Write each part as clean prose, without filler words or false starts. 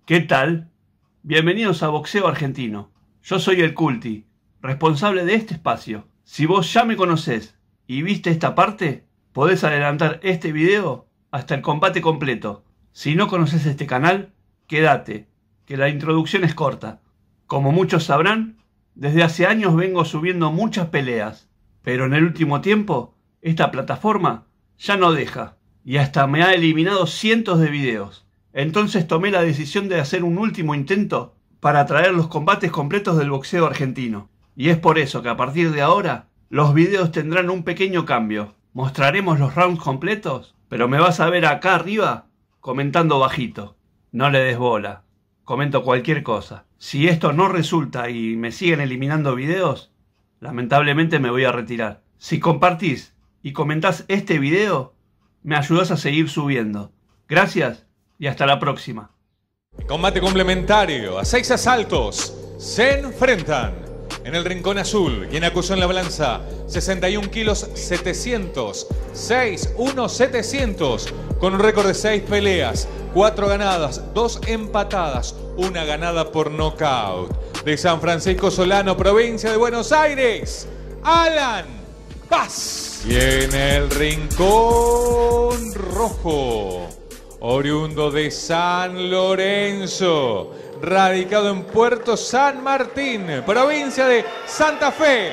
¿Qué tal? Bienvenidos a Boxeo Argentino. Yo soy el Culti, responsable de este espacio. Si vos ya me conocés y viste esta parte, podés adelantar este video hasta el combate completo. Si no conoces este canal, quédate, que la introducción es corta. Como muchos sabrán, desde hace años vengo subiendo muchas peleas, pero en el último tiempo, esta plataforma ya no deja, y hasta me ha eliminado cientos de videos. Entonces tomé la decisión de hacer un último intento para traer los combates completos del boxeo argentino. Y es por eso que a partir de ahora, los videos tendrán un pequeño cambio. Mostraremos los rounds completos, pero me vas a ver acá arriba comentando bajito. No le des bola, comento cualquier cosa. Si esto no resulta y me siguen eliminando videos, lamentablemente me voy a retirar. Si compartís y comentás este video, me ayudás a seguir subiendo. Gracias. Y hasta la próxima. Combate complementario. A 6 asaltos se enfrentan. En el rincón azul, quien acusó en la balanza 61 kilos 700. 6-1-700. Con un récord de 6 peleas. 4 ganadas, 2 empatadas. 1 ganada por nocaut. De San Francisco Solano, provincia de Buenos Aires, Alan Paz. Y en el rincón rojo, oriundo de San Lorenzo, radicado en Puerto San Martín, provincia de Santa Fe,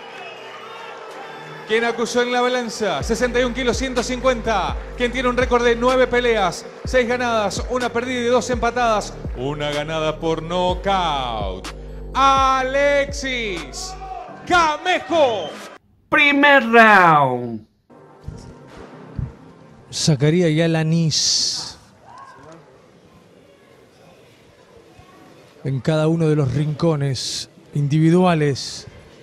quien acusó en la balanza 61 kilos 150, quien tiene un récord de 9 peleas, 6 ganadas, 1 perdida y 2 empatadas, 1 ganada por nocaut. Alexis Camejo. Primer round. Sacaría ya la anís en cada uno de los rincones individuales,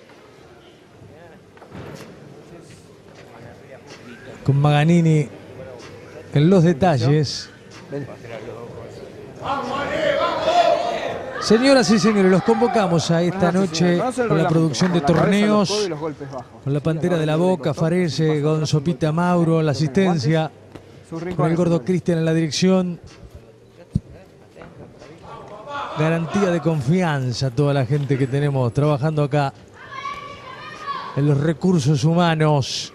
con Maganini en los detalles. Señoras y señores, los convocamos a esta noche con la producción de torneos, con la Pantera de la Boca, Farese, Gonzopita Mauro en la asistencia, con el gordo Cristian en la dirección. Garantía de confianza a toda la gente que tenemos trabajando acá en los recursos humanos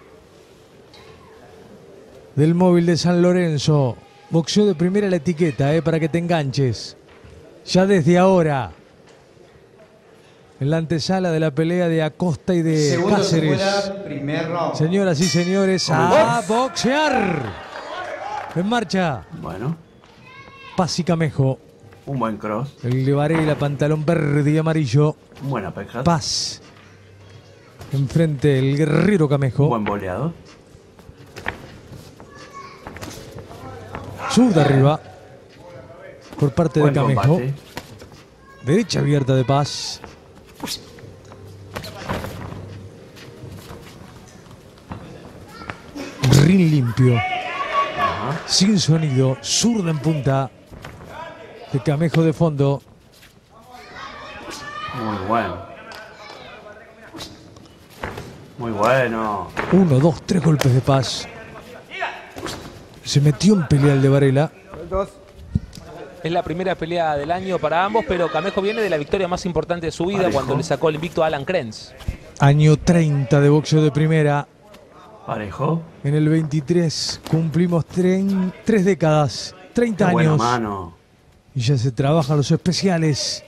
del móvil de San Lorenzo. Boxeo de primera la etiqueta, para que te enganches. Ya desde ahora, en la antesala de la pelea de Acosta y de Cáceres. Señoras y señores, a boxear. En marcha. Bueno. Paz y Camejo. Un buen cross. El de Varela, pantalón verde y amarillo. Buena pesca. Paz. Enfrente el guerrero Camejo. Buen boleado. Zurda arriba. Por parte Buen de Camejo. combate. Derecha abierta de Paz. Ring limpio. Sin sonido. Zurda en punta de Camejo de fondo. Muy bueno. Muy bueno. 1, 2, 3 golpes de Paz. Se metió en pelea el de Varela. Es la primera pelea del año para ambos, pero Camejo viene de la victoria más importante de su vida cuando le sacó el invicto a Alan Krenz. Año 30 de boxeo de primera. Parejo. En el 23 cumplimos 3 décadas, 30 Qué buena años. mano. Y ya se trabajan los especiales.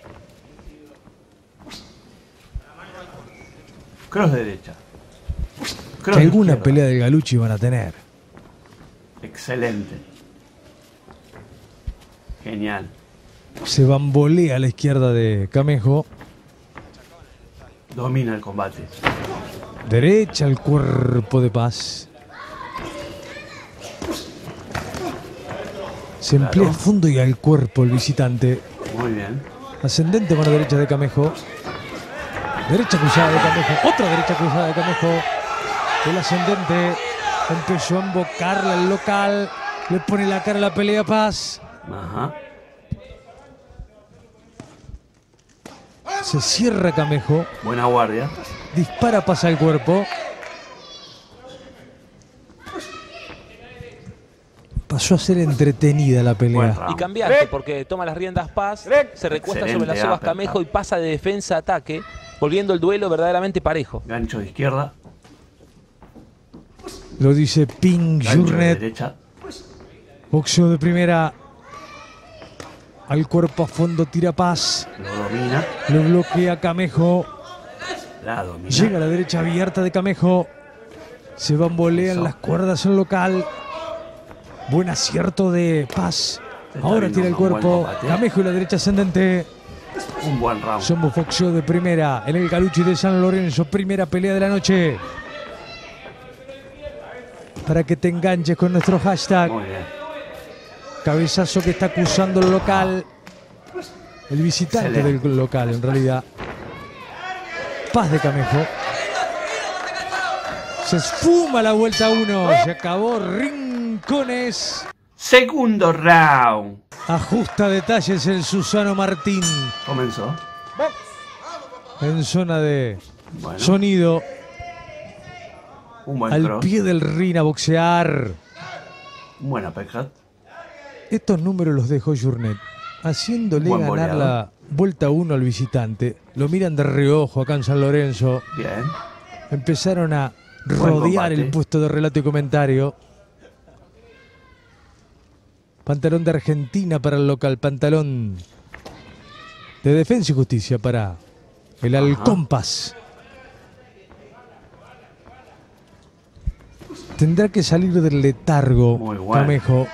Cross derecha. Que alguna pelea del Galucci van a tener. Excelente. Genial. Se bambolea a la izquierda de Camejo. Domina el combate. Derecha al cuerpo de Paz. Se emplea a fondo y al cuerpo el visitante. Muy bien. Ascendente mano derecha de Camejo. Derecha cruzada de Camejo. Otra derecha cruzada de Camejo. El ascendente empezó a embocarle al local. Le pone la cara a la pelea Paz. Ajá. Se cierra Camejo. Buena guardia. Dispara Paz al cuerpo. Pasó a ser entretenida la Buen pelea. round. Y cambiaste porque toma las riendas Paz, se recuesta sobre las sogas uppercut. Camejo y pasa de defensa a ataque, volviendo el duelo verdaderamente parejo. Gancho de izquierda. Lo dice Pink Gancho de Jurnet. derecha. Boxeo de primera. Al cuerpo a fondo tira Paz. Lo domina. Lo bloquea Camejo. La domina. Llega a la derecha abierta de Camejo. Se bambolean Eso. las cuerdas en local. Buen acierto de Paz. Está Ahora viendo tira el un buen cuerpo. combate. Camejo y la derecha ascendente. Un buen round. Somos boxeo de primera en el Galuchi de San Lorenzo. Primera pelea de la noche. Para que te enganches con nuestro hashtag. Muy bien. Cabezazo que está acusando el local. El visitante Excelente. del local, en realidad. Paz de Camejo. Se esfuma la vuelta 1. Se acabó Rincones. Segundo round. Ajusta detalles el Susano Martín. Comenzó. En zona de Bueno. sonido. Un buen Al cross. pie del ring a boxear. Un buen uppercut. Estos números los dejó Jurnet, haciéndole Buen ganar boleador. la vuelta 1 al visitante. Lo miran de reojo acá en San Lorenzo. Bien. Empezaron a Buen rodear combate. el puesto de relato y comentario. Pantalón de Argentina para el local. Pantalón de Defensa y Justicia para el Halcón Paz. Tendrá que salir del letargo Muy bueno. Camejo.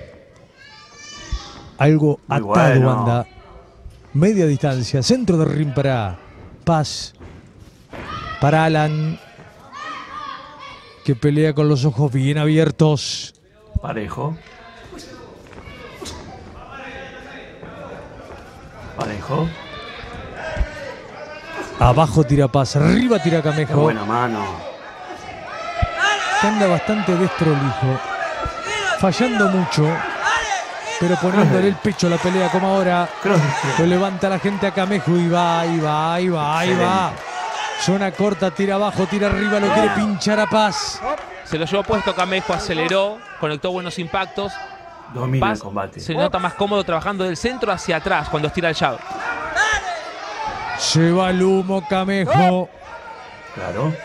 Algo Muy atado bueno. anda. Media distancia. Centro de ring para Paz. Para Alan. Que pelea con los ojos bien abiertos. Parejo. Parejo. Abajo tira Paz. Arriba tira Qué Camejo. buena mano. Que anda bastante desprolijo. Fallando mucho. Pero poniéndole el pecho a la pelea como ahora. Cross de izquierda. Lo levanta la gente a Camejo y va, y va, y va, y va. Zona corta, tira abajo, tira arriba, lo quiere pinchar a Paz. Se lo llevó puesto Camejo, aceleró, conectó buenos impactos. Domina el Paz combate. se nota más cómodo trabajando del centro hacia atrás cuando estira el jab. Se va el humo Camejo. Claro.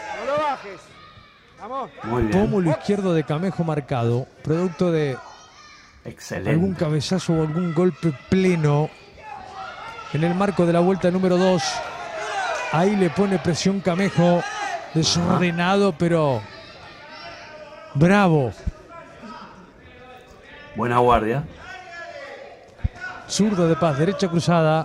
Muy bien. Pómulo izquierdo de Camejo marcado. Producto de Excelente. algún cabezazo o algún golpe pleno. En el marco de la vuelta número 2. Ahí le pone presión Camejo. Desordenado, pero bravo. Buena guardia. Zurdo de Paz, derecha cruzada.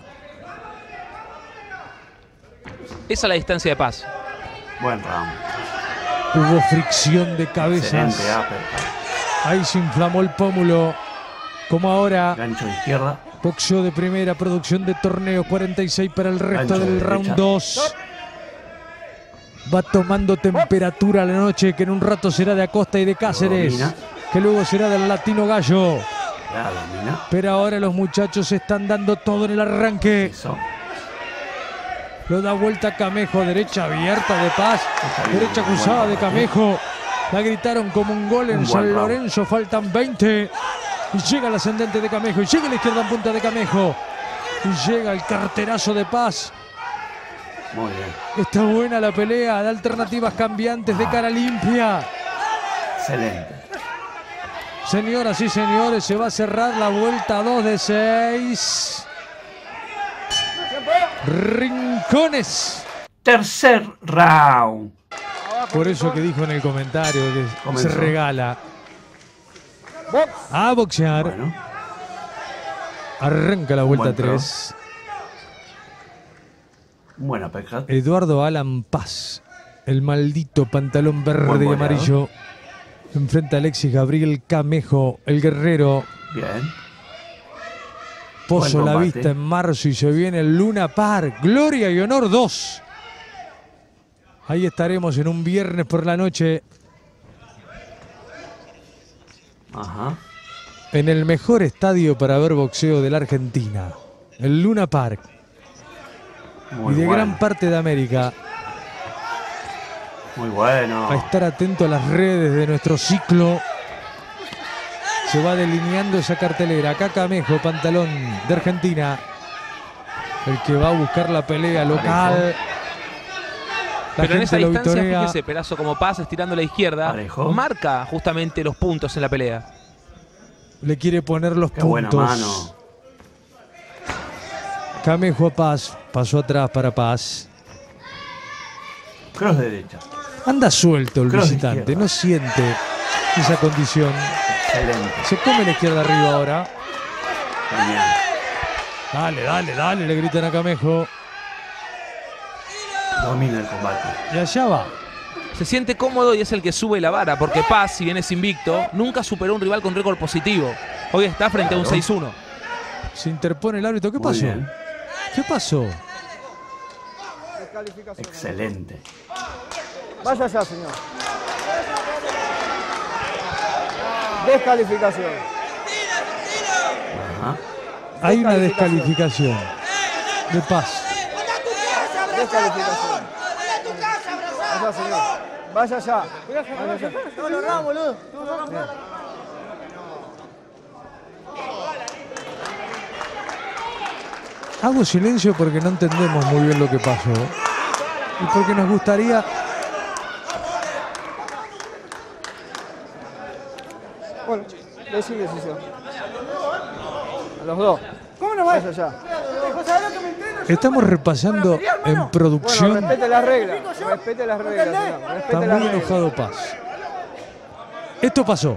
Esa es la distancia de Paz. Buen round. Hubo fricción de cabezas. Excelente uppercut. Ahí se inflamó el pómulo. Como ahora, Gancho de izquierda. boxeo de primera, producción de torneo, 46 para el resto Gancho de del derecha. round 2. Va tomando temperatura la noche, que en un rato será de Acosta y de Cáceres, domina. que luego será del Latino Gallo. La domina. Pero ahora los muchachos están dando todo en el arranque. Eso. Lo da vuelta Camejo, derecha abierta de Paz, Está bien, derecha buen cruzada de combate. Camejo. La gritaron como un gol en Un buen San round. Lorenzo, faltan 20. Y llega el ascendente de Camejo, y llega la izquierda en punta de Camejo. Y llega el carterazo de Paz. Muy bien. Está buena la pelea, de alternativas cambiantes de cara limpia. Excelente. Señoras y señores, se va a cerrar la vuelta 2 de 6. Rincones. Tercer round. Por eso que dijo en el comentario que Comenzó. se regala a boxear. Bueno. Arranca la vuelta Buen 3. Un buen uppercut. Eduardo Alan Paz, el maldito pantalón verde Buen y boleador. amarillo. Enfrenta a Alexis Gabriel Camejo, el guerrero. Bien. Pozo Buen la combate. vista en marzo y se viene el Luna Park. Gloria y Honor 2. Ahí estaremos en un viernes por la noche Ajá. en el mejor estadio para ver boxeo de la Argentina, el Luna Park. Muy Y de bueno. gran parte de América. Muy bueno. A estar atento a las redes de nuestro ciclo. Se va delineando esa cartelera. Acá Camejo, pantalón de Argentina. El que va a buscar la pelea local. Pero en esa lo distancia, vitorea. fíjese, Perazo, como pasa estirando a la izquierda, Parejo. marca justamente los puntos en la pelea. Le quiere poner los Qué buena puntos. mano. Camejo a Paz. Pasó atrás para Paz. Cross derecha. Anda suelto el Cross de visitante. izquierda. No siente esa condición. Excelente. Se come la izquierda arriba ahora. Genial. Dale, dale, dale, le gritan a Camejo. Domina el combate. Y allá va. Se siente cómodo y es el que sube la vara, porque Paz, si bien es invicto, nunca superó un rival con récord positivo. Hoy está frente a un 6-1. Se interpone el árbitro. ¿Qué Muy pasó? bien. ¿Qué pasó? Excelente. Vaya allá, señor. Descalificación. Ajá. Hay una descalificación de Paz. Descalificación. Allá, señor. Vaya allá. Vaya allá. No lo ramos, boludo. Hago silencio porque no entendemos muy bien lo que pasó. Y porque nos gustaría... Bueno, decí decisión. A los dos. ¿Cómo no vaya allá? Estamos repasando en Bueno, producción. respete las reglas. Respete las reglas, señor. Está Respete las muy reglas. enojado Paz. Esto pasó.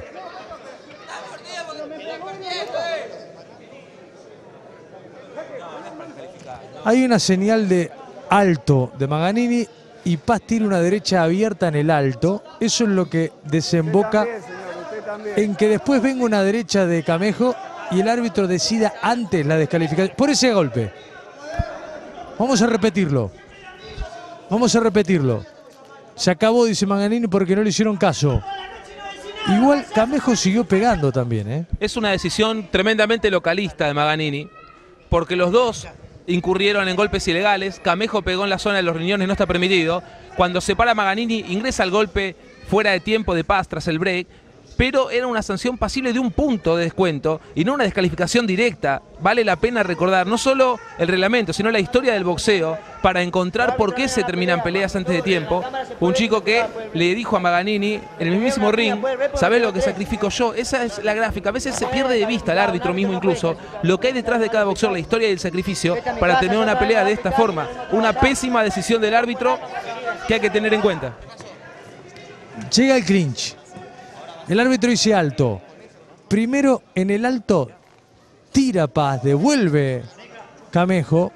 Hay una señal de alto de Maganini y Paz tira una derecha abierta en el alto. Eso es lo que desemboca Usted también, señor, usted también. en que después venga una derecha de Camejo y el árbitro decida antes la descalificación. Por ese golpe. Vamos a repetirlo. Vamos a repetirlo. Se acabó, dice Maganini, porque no le hicieron caso. Igual Camejo siguió pegando también, ¿eh? Es una decisión tremendamente localista de Maganini, porque los dos incurrieron en golpes ilegales. Camejo pegó en la zona de los riñones, no está permitido. Cuando se para Maganini, ingresa el golpe fuera de tiempo de Paz tras el break, pero era una sanción pasible de 1 punto de descuento y no una descalificación directa. Vale la pena recordar no solo el reglamento, sino la historia del boxeo para encontrar por qué se terminan peleas antes de tiempo. Un chico que le dijo a Maganini en el mismísimo ring: ¿sabés lo que sacrifico yo? Esa es la gráfica. A veces se pierde de vista el árbitro mismo, incluso lo que hay detrás de cada boxeador, la historia y el sacrificio para terminar una pelea de esta forma. Una pésima decisión del árbitro que hay que tener en cuenta. Llega el clinch. El árbitro dice alto. Primero en el alto tira Paz, devuelve Camejo.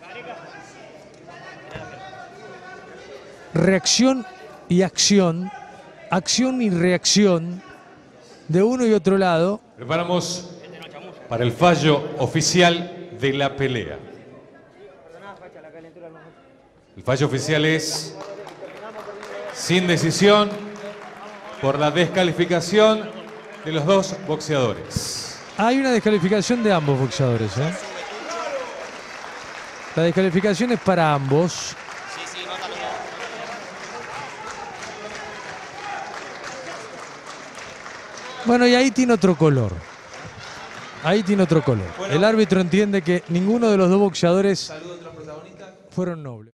Reacción y acción. Acción y reacción de uno y otro lado. Preparamos para el fallo oficial de la pelea. El fallo oficial es sin decisión por la descalificación de los dos boxeadores. Hay una descalificación de ambos boxeadores, ¿eh? La descalificación es para ambos. Bueno, y ahí tiene otro color. Ahí tiene otro color. El árbitro entiende que ninguno de los dos boxeadores fueron nobles.